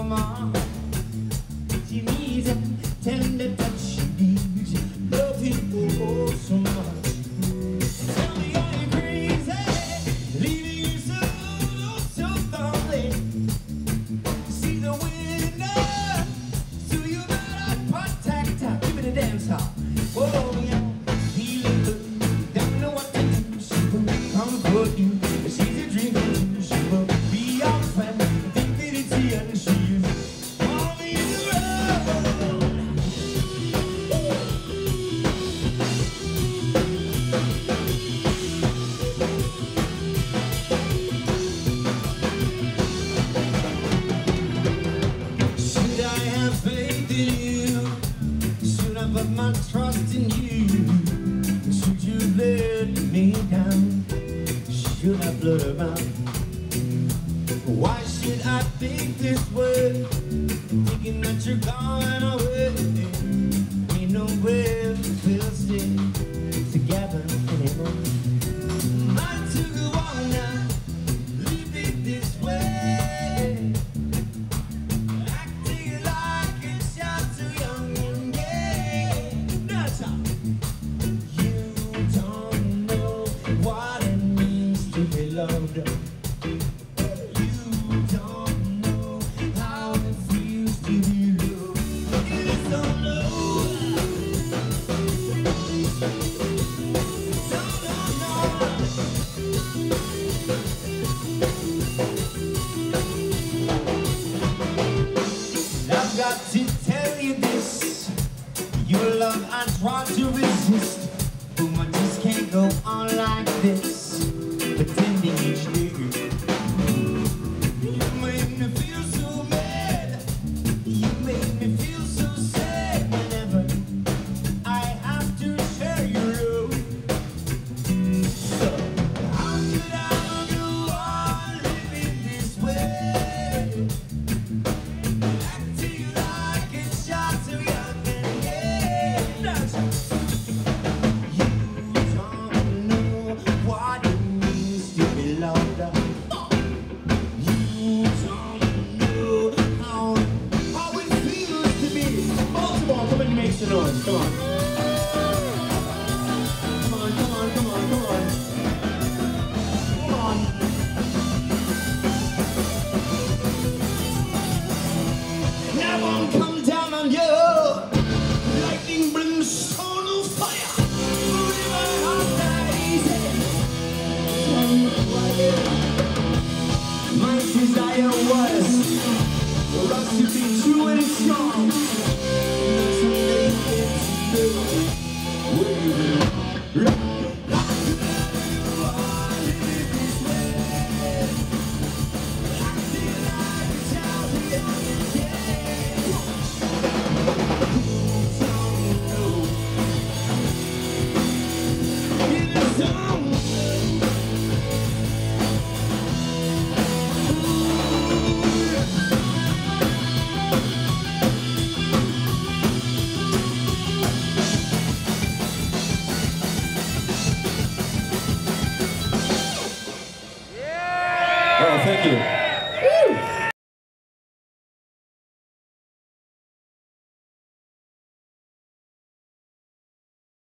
mama. She needs a tender touch. She needs love him oh so much. Tell me are you crazy, leaving you so lonely. See the winner, so you better protect her. Give me the dance hall. Oh yeah, feeling good, don't know what to do. She will comfort you. She's a dream come true. She will be your friend, infinity, and she is always around. Should I have faith in you? Should I put my trust in you? Should you let me down? Should I float around? Why should I think this way? Thinking that you're gone away. Ain't nowhere we'll stay together anymore. Mine to go on now, leave it this way. Acting like a child too young and gay. That's all. You don't know what it means to be loved. You don't know how it feels to be loved. You just don't know. I've got to tell you this. Your love I try to resist, but I just can't go on like this, pretending each day. You made me feel so mad. You made me feel so sad whenever I have to share your love. So how could I go on living this way? Acting like a child too young and gay. You don't know what it means to be loved. You don't know how it feels to be. Baltimore, come and make some noise. Come on. Come on, come on, come on, come on. Come on. Now I'm come down on you. Lightning, brimstone, of fire. River of that easy. My desire was for us to be true and strong. Someday it's new. We will rock. Oh, thank you.